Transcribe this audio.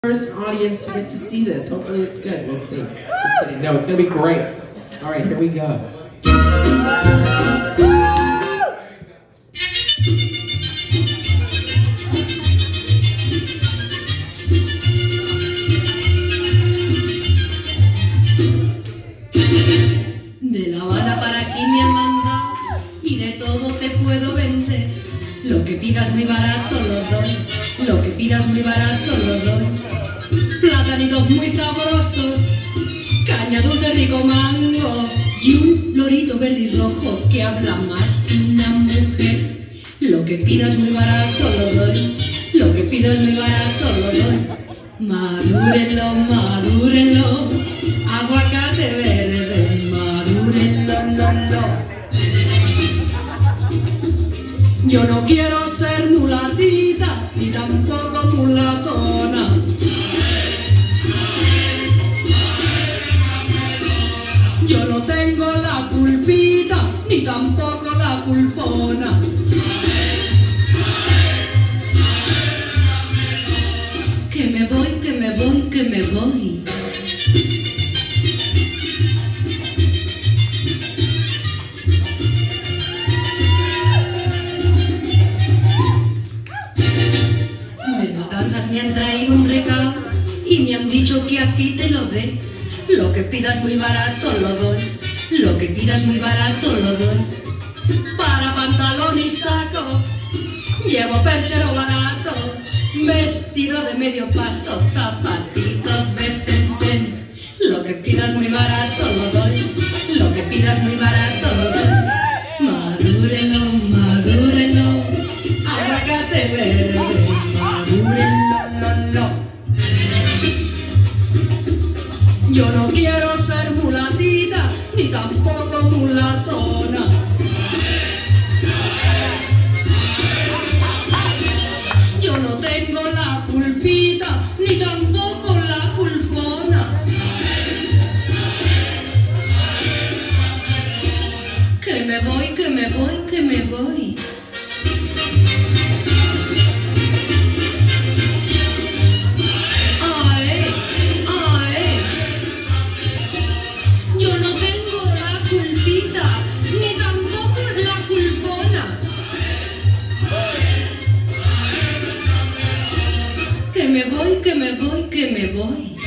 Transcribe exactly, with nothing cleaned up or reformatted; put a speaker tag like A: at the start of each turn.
A: First audience to get to see this. Hopefully it's good. We'll see. Just kidding. No, it's going to be great. All right, here we go.
B: De La Habana para aquí me han mandado y de todo te puedo vender. Lo que pidas muy barato lo doy, lo que pidas muy barato lo doy. Platanitos muy sabrosos, caña dulce rico mango y un lorito verde y rojo que habla más que una mujer. Lo que pidas muy barato lo doy, lo que pidas muy barato lo doy. Madúrenlo, madúrenlo, aguacate verde, madúrenlo, lo, lo. Yo no quiero ser mulatita, ni tampoco mulatona. Yo no tengo la culpita, ni tampoco la culpona. Que me voy, que me voy, que me voy. Me han traído un regalo y me han dicho que a ti te lo dé. Lo que pidas muy barato lo doy, lo que pidas muy barato lo doy. Para pantalón y saco llevo perchero barato, vestido de medio paso, zapatitos de ten. Lo que pidas muy barato lo doy, lo que pidas muy barato lo doy. Madúrenlo, madúrenlo, aguacate verde, madúrenlo. Yo no quiero ser mulatita, ni tampoco mulatona. Yo no tengo la culpita, ni tampoco la culpona. Que me voy, que me voy, que me voy. Que me voy, que me voy, que me voy.